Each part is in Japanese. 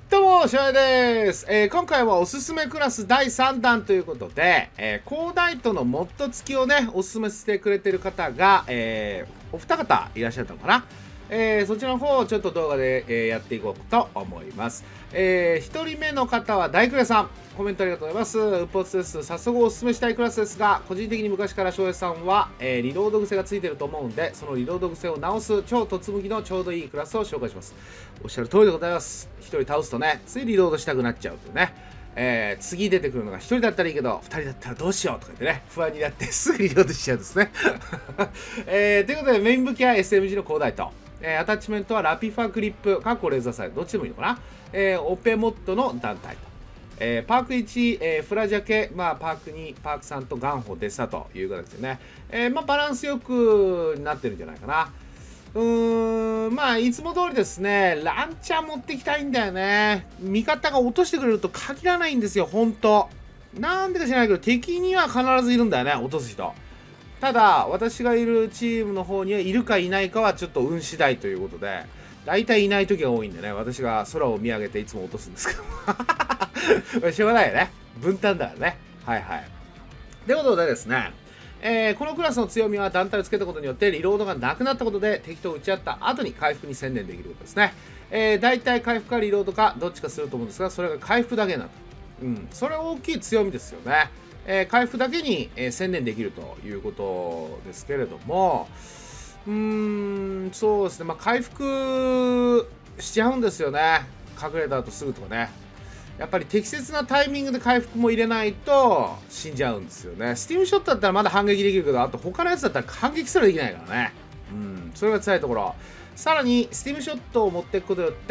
どうも、しょうやです。今回はおすすめクラス第3弾ということで、コーダイトのモッド付きをね、おすすめしてくれてる方が、お二方いらっしゃったのかな。そちらの方をちょっと動画で、やっていこうと思います。1人目の方は大クレさん。コメントありがとうございます。うっぽつです。早速おすすめしたいクラスですが、個人的に昔から翔平さんは、リロード癖がついてると思うんで、そのリロード癖を直す超突向きのちょうどいいクラスを紹介します。おっしゃる通りでございます。1人倒すとね、ついリロードしたくなっちゃうというね。次出てくるのが1人だったらいいけど、2人だったらどうしようとか言ってね、不安になってすぐリロードしちゃうんですね。ということで、メイン武器は SMG のコーダイト。アタッチメントはラピファグリップ、レーザーサイド、どっちでもいいのかな。オペモッドの団体と。パーク1、フラジャケ、パーク2、パーク3とガンホでしたという形でね、バランスよくなってるんじゃないかな。いつも通りですね、ランチャー持ってきたいんだよね。味方が落としてくれると限らないんですよ、ほんと。なんでか知らないけど、敵には必ずいるんだよね、落とす人。ただ、私がいるチームの方にはいるかいないかはちょっと運次第ということで、大体いない時が多いんでね、私が空を見上げていつも落とすんですけど。しょうがないよね。分担だからね。はいはい。ということでですね、このクラスの強みは団体をつけたことによってリロードがなくなったことで敵と打ち合った後に回復に専念できることですね。大体回復かリロードかどっちかすると思うんですが、それが回復だけになる。それは大きい強みですよね。回復だけに、専念できるということですけれども、そうですね、回復しちゃうんですよね。隠れた後すぐとかね。やっぱり適切なタイミングで回復も入れないと死んじゃうんですよね。スティームショットだったらまだ反撃できるけど、あと他のやつだったら反撃すらできないからね。それが辛いところ。さらに、スティームショットを持っていくことによって、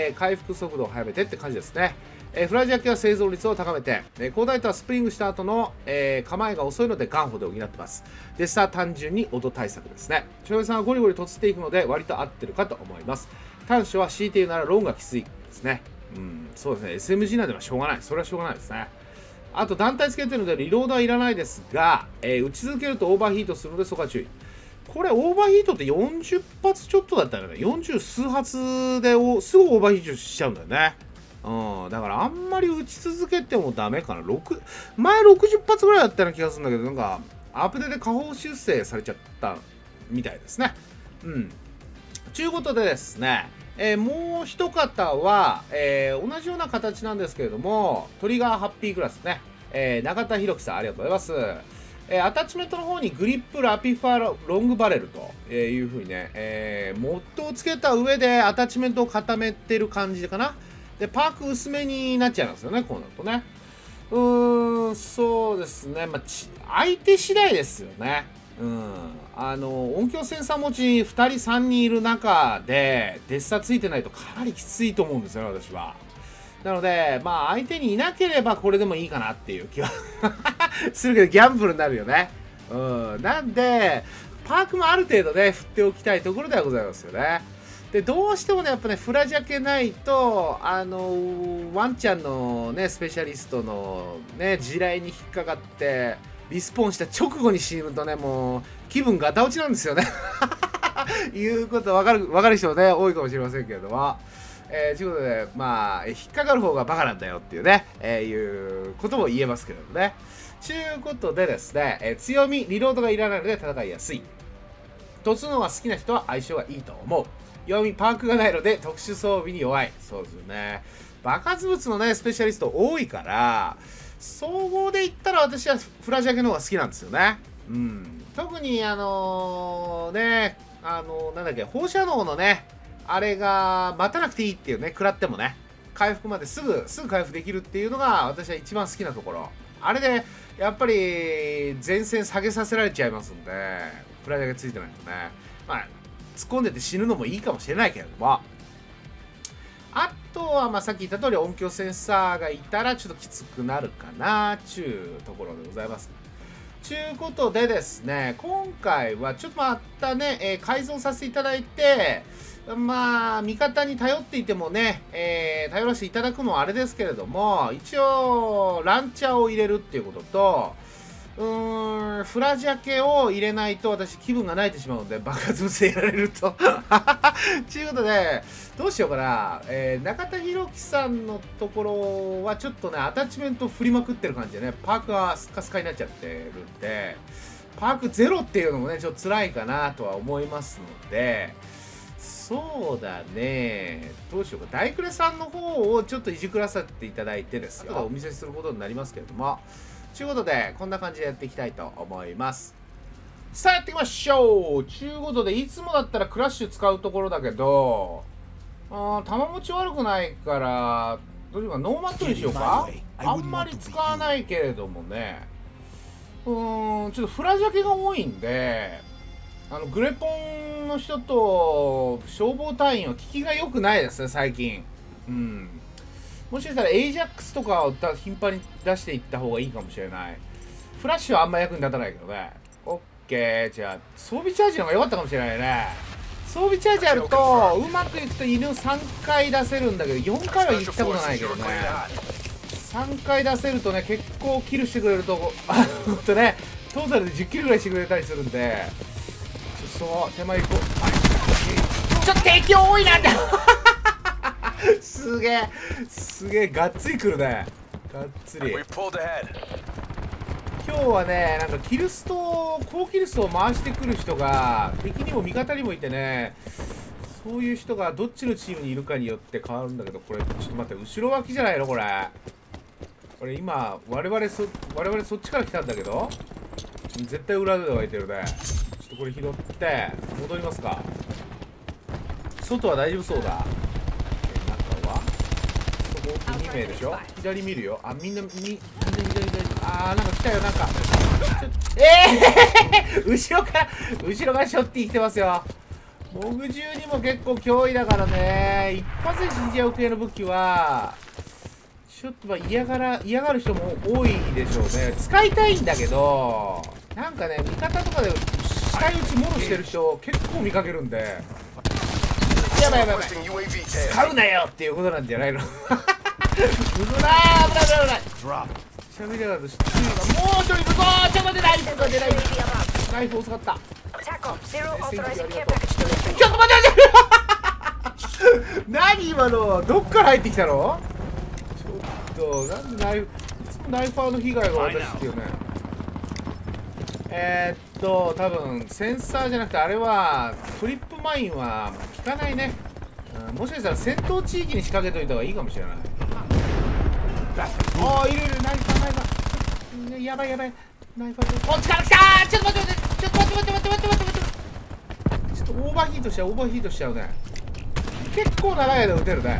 回復速度を速めてって感じですね。フラジャケは生存率を高めて、コーダイトはスプリングした後の、構えが遅いのでガンホで補ってます。で、単純に音対策ですね。翔平さんはゴリゴリとつっていくので割と合ってるかと思います。短所は強いて言うならロンがきついですね。そうですね。SMG なんではしょうがない。それはしょうがないですね。あと団体つけてるのでリロードはいらないですが、打ち続けるとオーバーヒートするのでそこは注意。これオーバーヒートって40発ちょっとだったよね。40数発ですぐオーバーヒートしちゃうんだよね。だからあんまり打ち続けてもダメかな。前60発ぐらいだったような気がするんだけど、なんかアップデートで下方修正されちゃったみたいですね。ということでですね、もう一方は、同じような形なんですけれども、トリガーハッピークラスね、永田博樹さんありがとうございます。アタッチメントの方にグリップラピファロングバレルというふうにね、モッドをつけた上でアタッチメントを固めてる感じかな。で、パーク薄めになっちゃいますよね、こうなるとね。そうですね。相手次第ですよね。音響センサー持ち2人3人いる中で、デッサついてないとかなりきついと思うんですよね、私は。なので、相手にいなければこれでもいいかなっていう気はするけど、ギャンブルになるよね。なんで、パークもある程度ね、振っておきたいところではございますよね。で、どうしてもね、やっぱね、フラジャケないと、ワンちゃんのね、スペシャリストのね、地雷に引っかかって、リスポーンした直後に死ぬとね、もう、気分ガタ落ちなんですよね。いうことわかる人もね、多いかもしれませんけれども。ということで、引っかかる方がバカなんだよっていうね、いうことも言えますけどもね。ということでですね、強み、リロードがいらないので戦いやすい。突のが好きな人は相性がいいと思う。弱み、パークがないので特殊装備に弱い。そうですよね。爆発物のね、スペシャリスト多いから、総合で言ったら私はフラジャケの方が好きなんですよね。特になんだっけ、放射能のね、あれが待たなくていいっていうね、食らってもね、回復まですぐ回復できるっていうのが私は一番好きなところ。あれで、やっぱり前線下げさせられちゃいますんで、フラジャケついてないとね。突っ込んでて死ぬのもいいかもしれないけれども、あとはさっき言った通り音響センサーがいたらちょっときつくなるかなちゅうところでございます。ちゅうことでですね、今回はちょっとまたね、改造させていただいて、味方に頼っていてもね、頼らせていただくのはあれですけれども、一応ランチャーを入れるっていうことと、 フラジャケを入れないと私気分が泣いてしまうので、爆発物でやられるとということでどうしようかな、中田裕樹さんのところはちょっとねアタッチメント振りまくってる感じでね、パークがスカスカになっちゃってるんで、パークゼロっていうのもねちょっと辛いかなとは思いますので、そうだね、どうしようか、大呉さんの方をちょっといじくらせていただいてですよ、お見せすることになりますけれども、ということでこんな感じでやっていきたいと思います。さあやっていきましょう。ということでいつもだったらクラッシュ使うところだけど、弾持ち悪くないからどういうかノーマットにしようか。あんまり使わないけれどもね、ちょっとフラジャケが多いんで、グレポンの人と消防隊員は効きが良くないですね最近。もしかしたらエイジャックスとかを頻繁に出していった方がいいかもしれない。フラッシュはあんま役に立たないけどね。オッケー、じゃあ装備チャージの方が良かったかもしれないね。装備チャージあるとうまくいくと犬3回出せるんだけど、4回は行ったことないけどね、3回出せるとね結構キルしてくれるとほんとねトータルで10キルぐらいしてくれたりするんで、そう手前行こう。ちょっと敵多いなってすげえがっつりくるね、がっつり。今日はねなんかキルスト高キルストを回してくる人が敵にも味方にもいてね、そういう人がどっちのチームにいるかによって変わるんだけど、これちょっと待って、後ろ脇じゃないのこれ今我々そっちから来たんだけど、絶対裏で湧いてるね。ちょっとこれ拾って戻りますか。外は大丈夫そうだ。中はそこ奥2名でしょ。左見るよ。みんな左。なんか来たよ、なんか後ろからショッティ来てますよ。モグ12も結構脅威だからね、一発で死んじゃう系の武器はちょっと嫌がる人も多いでしょうね。使いたいんだけど、なんかね味方とかで下打ちモロしてる人結構見かけるんで、やばい使うなよっていうことなんじゃないの。危ないしゃべりながらとしてもう一人向こう、ちょっと待って、ナイフ遅かった。ちょっと待って何今の、どっから入ってきたの。ちょっとなんでいつもナイファーの被害が私っていうね。多分センサーじゃなくてあれはトリップマインは効かないね。もしかしたら戦闘地域に仕掛けといた方がいいかもしれない。いるナイファーやばいナイファーこっちから来たー。ちょっと待ってちょっとオーバーヒートしちゃうね。結構長い間撃てるね。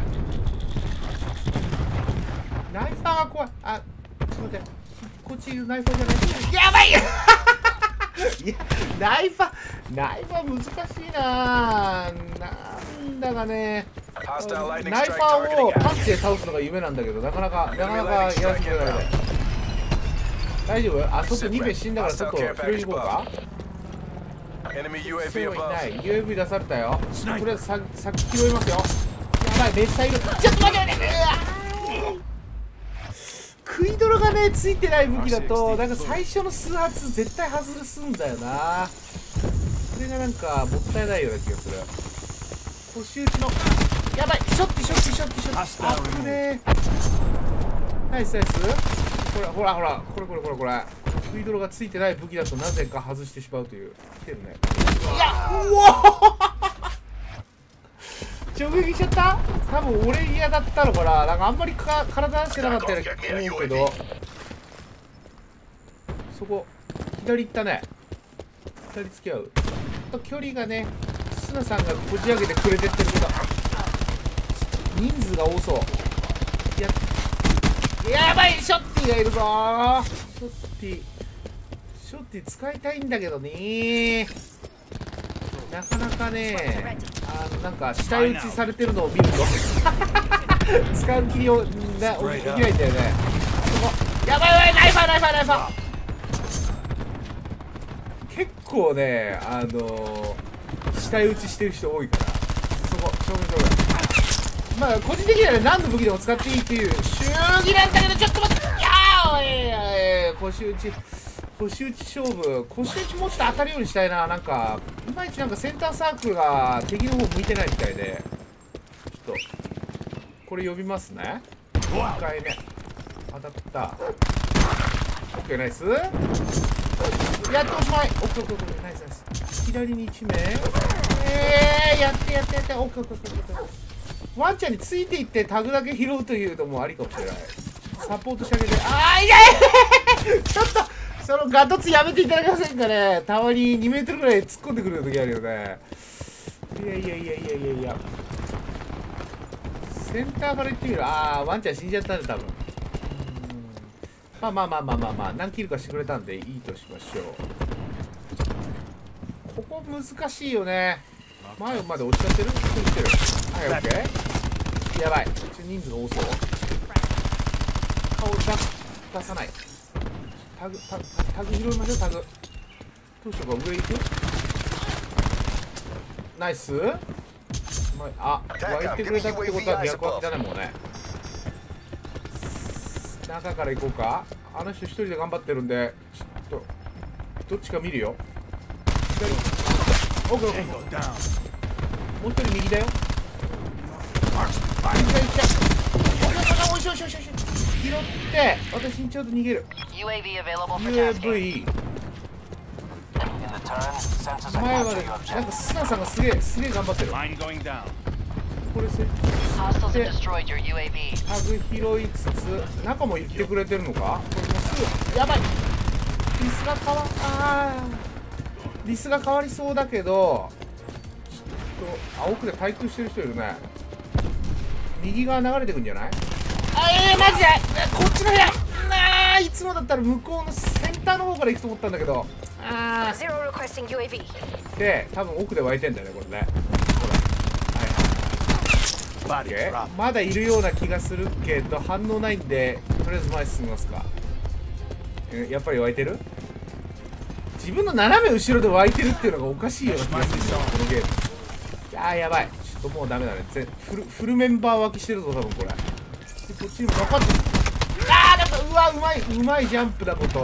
ナイファーが怖い。ちょっと待って、こっちいるナイファーじゃない。やばいいやナイファー難しいな。なんだかね、ナイファーをパンチで倒すのが夢なんだけど、なかなかやらせてくれない。大丈夫？外2名死んだから外拾いに行こうか。そういない。UAV 出されたよ。とりあえず先拾いますよ。やばい、めっちゃいる。ちょっと待って。食い泥がねついてない武器だとなんか最初の数発絶対外すんだよな。それがなんかもったいないような気がする。腰打ちのやばい、ショッティあぶねー。ナイスほらこれ食い泥がついてない武器だとなぜか外してしまうという。来てるね。いやうお直撃しちゃった。多分俺嫌だったのかな。なんかあんまり体出してなかったような思うけど、そこ左行ったね。左付き合うと距離がね、スナさんがこじ開けてくれてってるけど人数が多そう。やばい、ショッティがいるぞー。ショッティ使いたいんだけどね、なかなかね、なんか下打ちされてるのを見ると使う気にできないんだよね。やばいナイファー結構ね下打ちしてる人多いから、そこ正面まあ個人的にはね何の武器でも使っていいっていう主義なんだけど、ちょっと待って、腰打腰打ち勝負。腰打ちもうちょっと当たるようにしたいな。なんかいまいちなんかセンターサークルが敵の方向いてないみたいで、ちょっとこれ呼びますね。1回目当たった。オッケー、ナイス。やっておしまい。オッケーオッケーオッケー、ナイスナイス。左に1名。やってやってやって。オッケーオッケーオッケーオッケー。ワンちゃんについていってタグだけ拾うというのもありかもしれない。サポートしてあげて。痛いちょっとそのガトツやめていただけませんかね。たまに2メートルぐらい突っ込んでくる時あるよね。いやいやいやいやいやいや、センターから行ってみる。ワンちゃん死んじゃったんで多分。まあまあまあまあまあまあ、何キルかしてくれたんでいいとしましょう。ここ難しいよね。前まで落ちちゃってる。落ちてる。はい、オッケー。やばい。人数が多そう。顔出さない。タグ拾いましょう。タグどうしようか。上行く。ナイス。湧いてくれたってことは逆湧きだね。もうね、中から行こうか。あの人一人で頑張ってるんで、ちょっとどっちか見るよ。左。オッケーオッケー。もう一人右だよ。おいしょおいしょおいしょ。拾って私にちょうど逃げる。 UAV 前までなんかスナさんがすげえ頑張ってる。これ設置してタグ拾いつつ中も行ってくれてるのか。これもうすぐやばい。リスが変わりそうだけど、ちょっと奥で対空してる人いるね。右側流れてくんじゃない。マジでこっちの部屋。いつもだったら向こうのセンターの方から行くと思ったんだけど。で多分奥で湧いてんだよねこれね。ほら、はい、まだいるような気がするけど反応ないんで、とりあえず前進みますか。やっぱり湧いてる。自分の斜め後ろで湧いてるっていうのがおかしいような気がするんだこのゲーム。やばい。ちょっともうダメだね。フルメンバー湧きしてるぞ多分これ。こっちにも分かってる。なんかうまいジャンプだこと。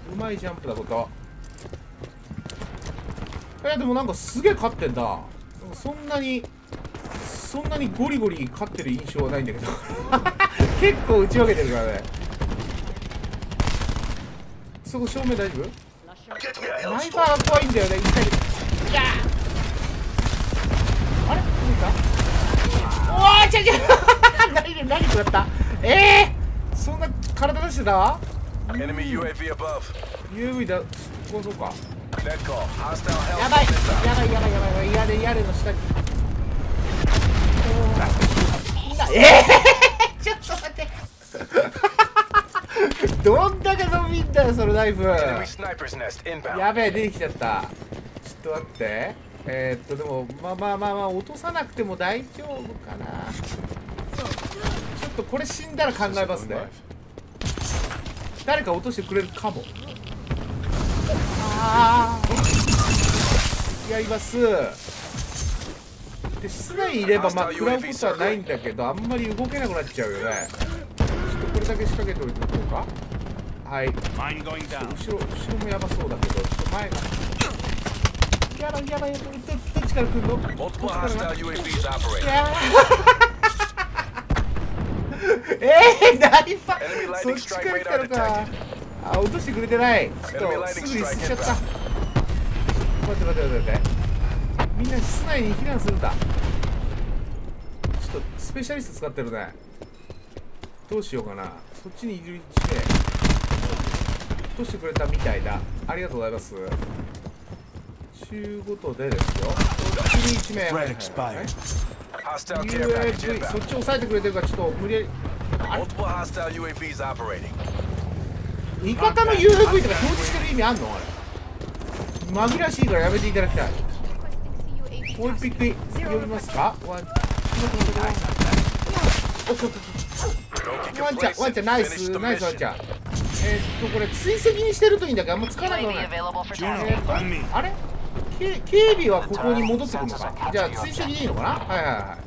でもなんかすげえ勝ってんだ。そんなにゴリゴリ勝ってる印象はないんだけど結構打ち分けてるからね。そこ正面大丈夫。ナイファーが怖いんだよね。一回であれどういった。何食らった。そんな体出してた。 UAV だ。こうそうか。やばい屋根の下に。ちょっと待ってどんだけ伸びんだよそのナイフ。やべえ出てきちゃった。ちょっと待って。でもまあ落とさなくても大丈夫かな。ちょっとこれ死んだら考えますね。誰か落としてくれるかも。やります。で室内にいればまあ食らうことはないんだけど、あんまり動けなくなっちゃうよね。ちょっとこれだけ仕掛けておいておこうか。はい。後ろもやばそうだけど、ちょっと前がやばい。どっちから来るの。ナイファーそっちから来たのか。落としてくれてない。ちょっとすぐに捨てちゃった。待ってみんな室内に避難するんだ。ちょっとスペシャリスト使ってるね。どうしようかな。そっちにいる1名落としてくれたみたいだ。ありがとうございます。ちゅうことでですよ、こっちに1名UAV そっち押さえてくれてるからちょっと無理やり。味方の UAV とか表示してる意味あんのあれ。紛らわしいからやめていただきたい。もう一匹呼びますか。ワンちゃんナイスワンちゃん。これ追跡にしてるといいんだけどあんまつかないのね。あれ警備はここに戻ってくるのか。じゃあ追跡でいいのかな。はい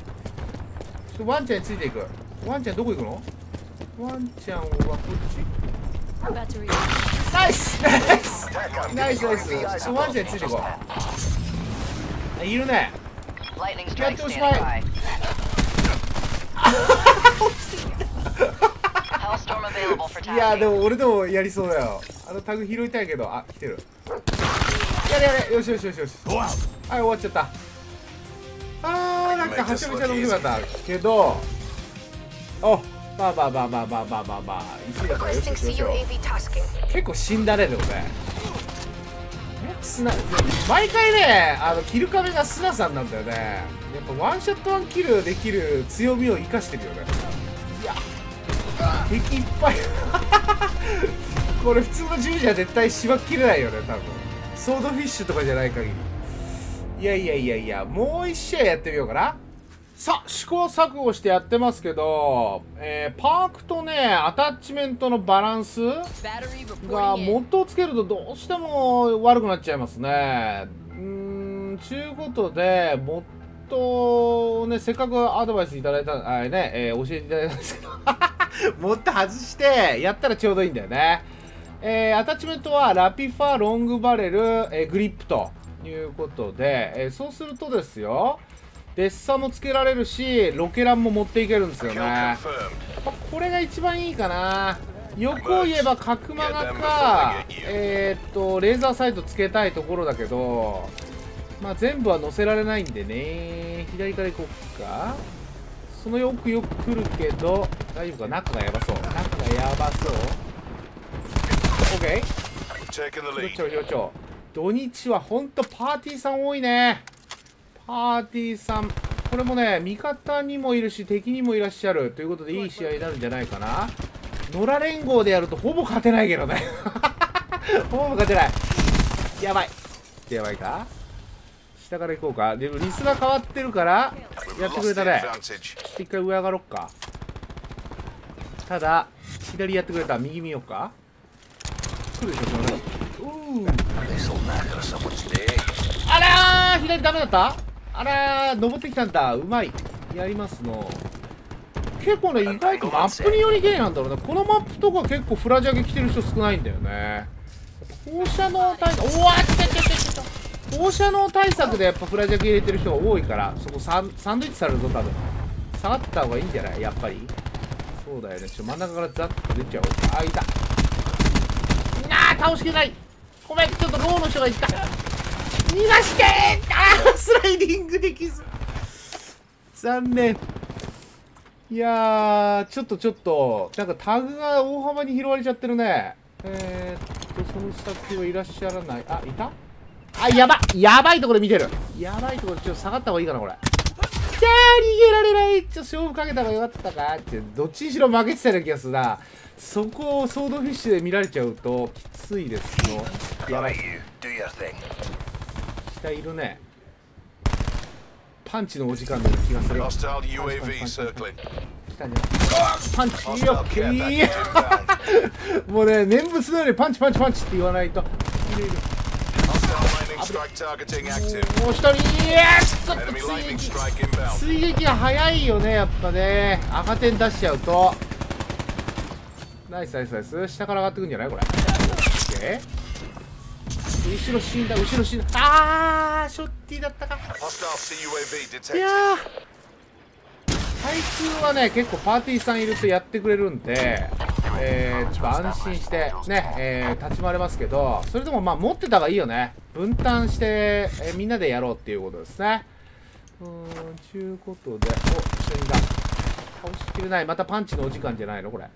。ワンちゃんについていく。ワンちゃんどこ行くの。ワンちゃんはこっち。 Battery. ナイスナイスナイスナイス。ワンちゃんについてこう。いるね。 Lightning やっ strike ておし standing まい。 by. Hellstorm available for いやで tasking. も俺でもやりそうだよ。あのタグ拾いたいけど、あ、来てる。やれやれ、よしよしよしよし。はい、終わっちゃった。あー、なんかはちゃめちゃ面白かったけど、お、まあまあまあまあまあまあまあまあ、1位だからよしよしよしよ。結構死んだね、でもね。毎回ね、キルカメがスナさんなんだよね。やっぱワンショットワンキルできる強みを生かしてるよね。いや、敵いっぱい。これ普通の銃じゃ絶対しばっきれないよね、多分。ソードフィッシュとかじゃない限り。いやいやいやいや、もう一試合やってみようかな。さあ、試行錯誤してやってますけど、パークとね、アタッチメントのバランス Battery が reporting モ in. ッドをつけるとどうしても悪くなっちゃいますね。ちゅうことで、モッドをね、せっかくアドバイスいただいた、あれね、教えていただいたんですけど、モッド外してやったらちょうどいいんだよね。アタッチメントはラピファ、ロングバレル、グリップということで、そうするとですよ、デッサもつけられるし、ロケランも持っていけるんですよね。やっぱこれが一番いいかな。欲を言えば角マガか、レーザーサイトつけたいところだけど、まあ全部は載せられないんでね。左から行こうか。その奥よく来るけど、大丈夫か。中がやばそう。中がやばそう。OK。ちょ。土日はほんとパーティーさん多いね。パーティーさん。これもね、味方にもいるし、敵にもいらっしゃる。ということで、いい試合になるんじゃないかな。野良連合でやるとほぼ勝てないけどね。ほぼ勝てない。やばい。やばいか。下から行こうか。でもリスが変わってるからやってくれたね。ちょっと一回上上がろっか。ただ左やってくれた。右見ようか。来るでしょ、そのね。あらー、左ダメだった。あらー、登ってきたんだ。うまい。やりますの。結構ね、意外とマップによりゲーなんだろうね。このマップとか結構フラジャゲ来てる人少ないんだよね。放射能対策、おわっ放射能対策でやっぱフラジャゲ入れてる人が多いから、そこサンドイッチされるぞ、多分。下がった方がいいんじゃないやっぱり。そうだよね。真ん中からザッと出ちゃおうか。あ、いた。倒しきれない。ごめん、ちょっとローの人がいった。逃がしてー。スライディングできず。残念。いやー、ちょっと、なんかタグが大幅に拾われちゃってるね。その先はいらっしゃらない。あ、いた？あ、やばいところ見てる。やばいところ、ちょっと下がった方がいいかな、これ。逃げられない。勝負かけた方がよかったかって、どっちにしろ負けてたような気がするな。そこをソードフィッシュで見られちゃうと、きついですよ。やばい。下いるね。パンチのお時間の気がする。来たんじゃない？パンチよっけー。もうね、念仏のようにパンチって言わないと。もう一人、追撃が早いよね、やっぱね。赤点出しちゃうと。ナイス。下から上がってくんじゃないこれ。後ろ死んだ。あー、ショッティだったか。いやー、対空はね、結構パーティーさんいるとやってくれるんで、ちょっと安心してね、立ち回れますけど、それでもまあ持ってた方がいいよね。分担して、みんなでやろうっていうことですね。ちゅうことで、一緒にだ。倒しきれない。またパンチのお時間じゃないのこれ。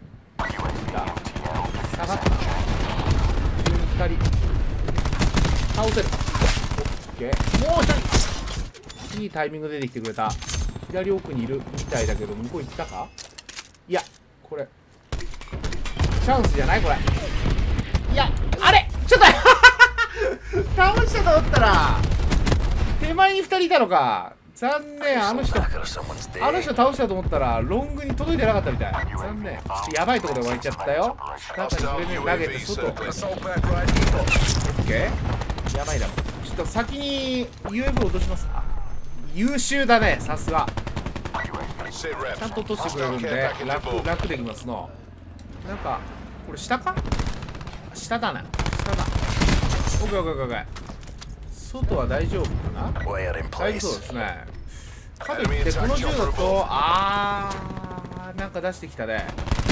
下がった。2人。倒せる。オッケー。もう一人。いいタイミングで出てきてくれた。左奥にいるみたいだけど、向こう行ったか？いや、これ。チャンスじゃないこれ。いや、あれちょっと倒したと思ったら、手前に2人いたのか。残念。あの人倒したと思ったら、ロングに届いてなかったみたい。残念。ちょっとやばいところで湧いちゃったよ。中にグレネ投げて、外。オッケー。やばいな。ちょっと先に UFO 落としますか。優秀だね、さすが。ちゃんと落としてくれるんで、楽できますの。なんか、 これ下か？下だな。下だ。オッケーオッケーオッケー。外は大丈夫かな？大丈夫そうですね。かといってこの銃だとなんか出してきたね。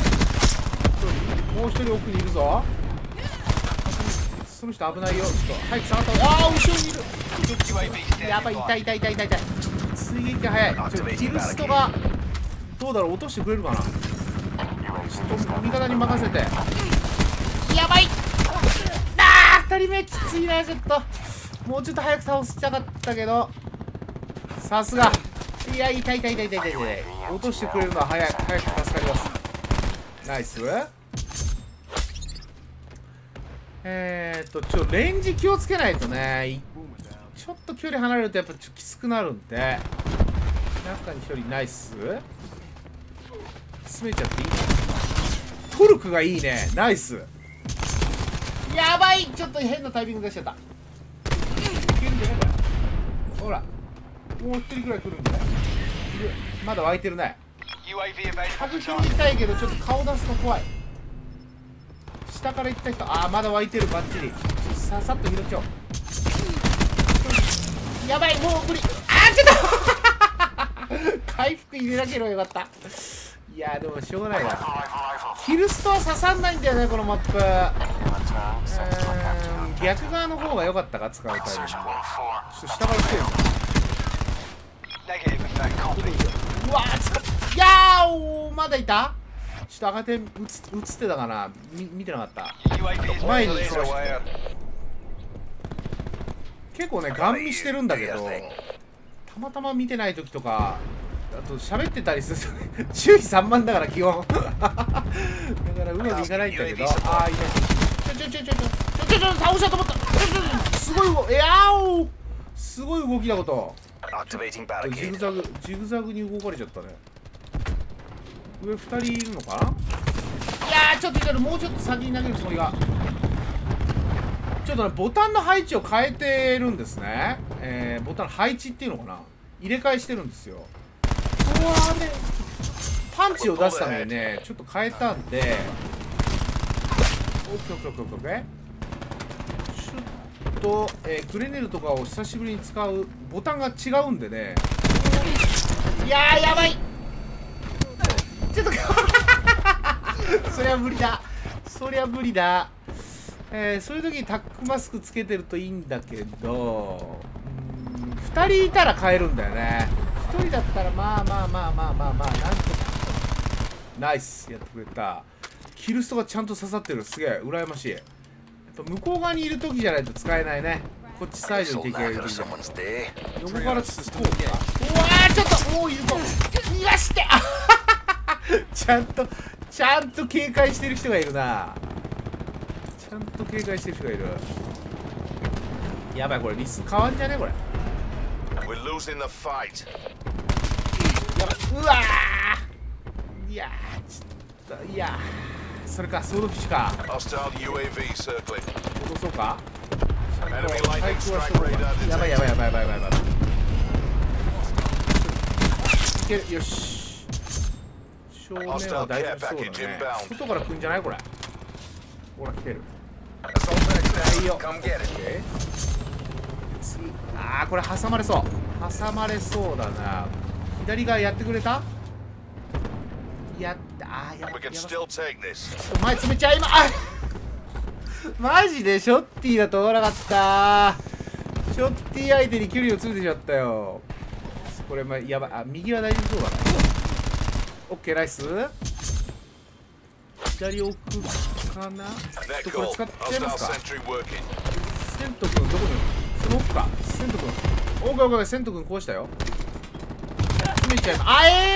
もう一人奥にいるぞ。その人危ないよ。ちょっと早く下がった方が。後ろにいる。やばい、痛い。追撃が早い。キルストがどうだろう、落としてくれるかな。ちょっと味方に任せて。やばい。2人目きついな。ちょっともうちょっと早く倒したかったけど、さすが。いや、痛い。落としてくれるのは早く助かります。ナイス。レンジ気をつけないとね。ちょっと距離離れるとやっぱちょっときつくなるんで、中に1人。ナイス。詰めちゃっていい？トルクがいいね。ナイス。やばい、ちょっと変なタイミング出しちゃった。いけるんじゃないこれ。ほら、もう1人くらい来るんじゃない？まだ湧いてるね。隠しに行きたいけどちょっと顔出すと怖い。下から行った人、まだ湧いてる。バッチリささっと拾っちゃおう。やばい、もう無理。ちょっと回復入れなければよかった。いやでもしょうがないな。キルストは刺さんないんだよねこのマップ。逆側の方が良かったか、使うタイミング。ちょっと下から来てる。うわいやー、まだいた。ちょっと赤点映ってたかな。見てなかった。前に来ました。結構ねガン見してるんだけど、たまたま見てない時とか、あと喋ってたりするとね注意散漫だから基本だからうまくいかないんだけど。いいね。倒したと思った。すごいすごい動きだこと。ジグザグに動かれちゃったね。上2人いるのかな。いやー、ちょっともうちょっと先に投げるつもりが。ちょっとねボタンの配置を変えてるんですね。ボタンの配置っていうのかな、入れ替えしてるんですよ。うわーね、パンチを出すためにねちょっと変えたんで。オッケー。ちょっと、グレネードとかを久しぶりに使う。ボタンが違うんでね。いやー、やばい。ちょっとそりゃ無理だ。そういう時にタックマスクつけてるといいんだけど、2人いたら変えるんだよね。1人だったらまあなんとか。ナイス、やってくれた。キルストがちゃんと刺さってる。すげえ羨ましい。やっぱ向こう側にいる時じゃないと使えないね。こっちサイドに敵がいる時じゃない。横からつつこうか。うわー、ちょっともういるぞ。逃がしてちゃんと警戒してる人がいるな。やばい、これリス変わんじゃねこれ。やばい、うわー、いやー、ちょっと、いやー、それか、ソードフィッシュか。戻そうか。やばい。いける。よし、正面は大丈夫そうだね。外から来んじゃないこれ。ほら来てる。いいよ。次、これ挟まれそうだな。左側やってくれた。やった前詰めちゃいマジでショッティだと思わなかった。ショッティ相手に距離を詰めてしまったよ。これやばい。右は大丈夫そうだね。オッケー、ナイス。左奥かな。これ使っちゃいますか。セント君どこに。その奥か。セント君。オッケー。セント君壊したよ。詰めちゃいます。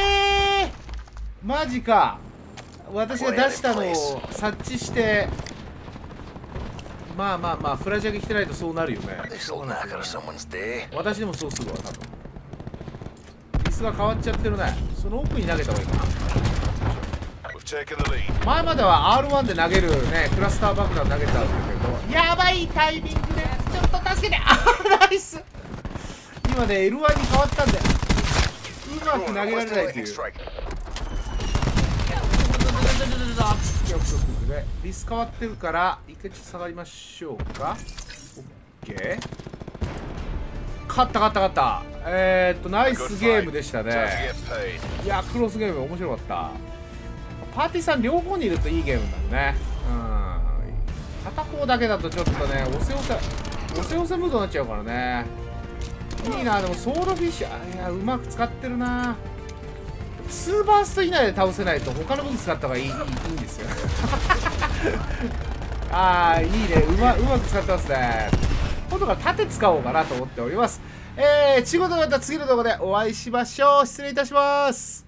マジか。私が出したのを察知して。まあフラジャゲ来てないとそうなるよね。私でもそうするわ多分。リスが変わっちゃってるね。その奥に投げた方がいいかな。前までは R1 で投げるねクラスター爆弾投げたんだけど、やばいタイミングでちょっと助けて。ナイス。今ね L1 に変わったんでうまく投げられないっていう。 べリス変わってるから一回ちょっと下がりましょうか。オッケー、勝ったナイスゲームでしたね。いやクロスゲーム面白かった。パーティーさん両方にいるといいゲームになるね。片方だけだとちょっとね押せ押せムードになっちゃうからね。いいな。でもソードフィッシュ、いやうまく使ってるな。2バースト以内で倒せないと他の武器使った方がいいんですよああいいね、うまく使ってますね。今度から盾使おうかなと思っております。ちゅうことでまた次の動画でお会いしましょう。失礼いたします。